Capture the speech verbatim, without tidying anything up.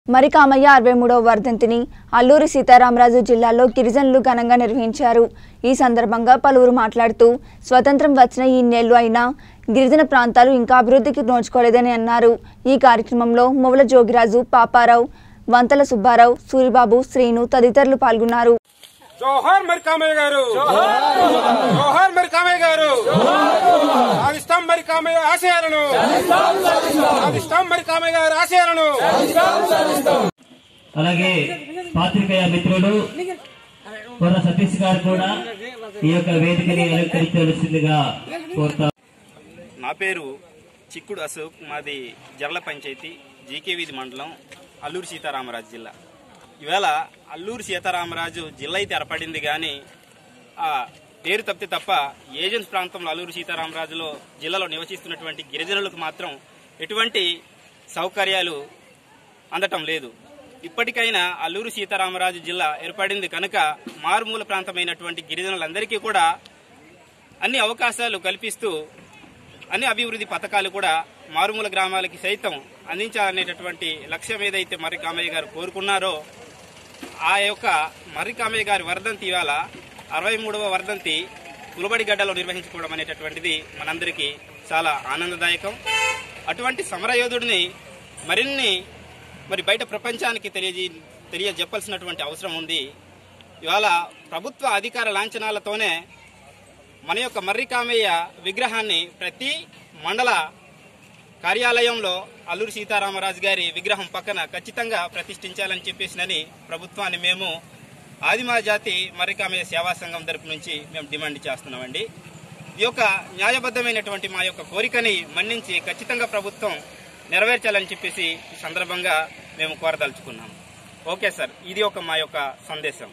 మరికామయ్య అరవై మూడవ వర్ధంతిని అల్లూరి సీతారామరాజు జిల్లాలో గిరిజనులు ఘనంగా నిర్వహించారు। ఈ సందర్భంగా పలువురు మాట్లాడుతూ స్వతంత్రం వచ్చిన ఈ నెలలు అయినా గిరిజన ప్రాంతాలు ఇంకా అభివృద్ధికి నోచుకోలేదని అన్నారు। ఈ కార్యక్రమంలో మొవల జోగిరాజు, పాపారావు, వంతల సుబ్బారావు, సూరిబాబు, శ్రీను తదితరులు పాల్గొన్నారు। జోహార్ మరికామయ్య గారు, జోహార్ మరికామయ్య గారు, సాధిస్తాం మరికామయ్య ఆశయాలను, సాధిస్తాం మరికామయ్య గారి ఆశయాలను। అలాగే పాత్రికేయ మిత్రులు కొర సతీష్ గారు కూడా ఈ యొక్క వేదికని అలంకరించవలసిందిగా కోరుతారు। నా పేరు చిక్కుడు అశోక్, మాది జర్ల పంచాయతీ, జీకే వీధి మండలం, అల్లూరి సీతారామరాజు జిల్లా। ఇవాళ అల్లూరి సీతారామరాజు జిల్లా అయితే ఏర్పడింది కానీ ఆ పేరు తప్పితే తప్ప ఏజెన్స్ ప్రాంతంలో అల్లూరి సీతారామరాజులో జిల్లాలో నివసిస్తున్నటువంటి గిరిజనులకు మాత్రం ఎటువంటి సౌకర్యాలు అందటం లేదు। ఇప్పటికైనా అల్లూరి సీతారామరాజు జిల్లా ఏర్పడింది కనుక మారుమూల ప్రాంతమైనటువంటి గిరిజనులందరికీ కూడా అన్ని అవకాశాలు కల్పిస్తూ అన్ని అభివృద్ధి పథకాలు కూడా మారుమూల గ్రామాలకి సైతం అందించాలనేటటువంటి లక్ష్యం ఏదైతే మర్రి కామయ్య గారు కోరుకున్నారో ఆ యొక్క మర్రి కామయ్య గారి వర్ధంతి ఇవాళ అరవై మూడవ వర్ధంతి కులబడి గడ్డలో నిర్వహించుకోవడం అనేటటువంటిది మనందరికీ చాలా ఆనందదాయకం। అటువంటి సమరయోధుడిని మరిన్ని మరి బయట ప్రపంచానికి తెలియజే తెలియజెప్పాల్సినటువంటి అవసరం ఉంది। ఇవాళ ప్రభుత్వ అధికార లాంఛనాలతోనే మన యొక్క మర్రి కామయ్య విగ్రహాన్ని ప్రతి మండల కార్యాలయంలో అల్లూరి సీతారామరాజు గారి విగ్రహం పక్కన ఖచ్చితంగా ప్రతిష్ఠించాలని చెప్పేసినని ప్రభుత్వాన్ని మేము ఆదిమ జాతి మర్రి కామయ్య సేవా సంఘం తరపు నుంచి మేము డిమాండ్ చేస్తున్నామండి। ఈ యొక్క న్యాయబద్ధమైనటువంటి మా యొక్క కోరికని మన్నించి ఖచ్చితంగా ప్రభుత్వం నెరవేర్చాలని చెప్పేసి ఈ సందర్భంగా మేము కోరదలుచుకున్నాము। ఓకే సార్, ఇది ఒక మా యొక్క సందేశం।